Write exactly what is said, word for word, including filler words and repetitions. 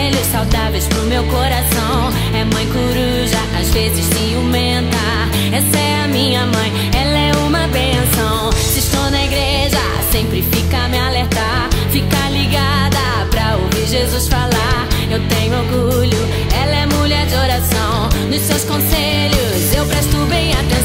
conselhos saudáveis pro meu coração. É mãe coruja, às vezes ciumenta. Essa é a minha mãe, ela é uma benção. Se estou na igreja, sempre fica a me alertar. Fica ligada pra ouvir Jesus falar. Eu tenho orgulho, ela é mulher de oração. Nos seus conselhos eu presto bem atenção.